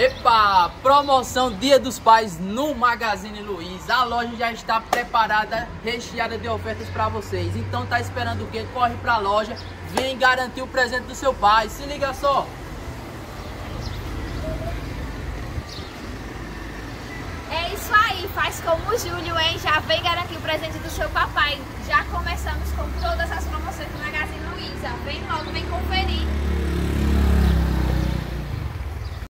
Epa, promoção Dia dos Pais no Magazine Luiza. A loja já está preparada, recheada de ofertas para vocês. Então tá esperando o quê? Corre pra loja, vem garantir o presente do seu pai. Se liga só. É isso aí, faz como o Júlio, hein? Já vem garantir o presente do seu papai. Já começamos com todas as promoções do Magazine Luiza. Vem logo, vem conferir.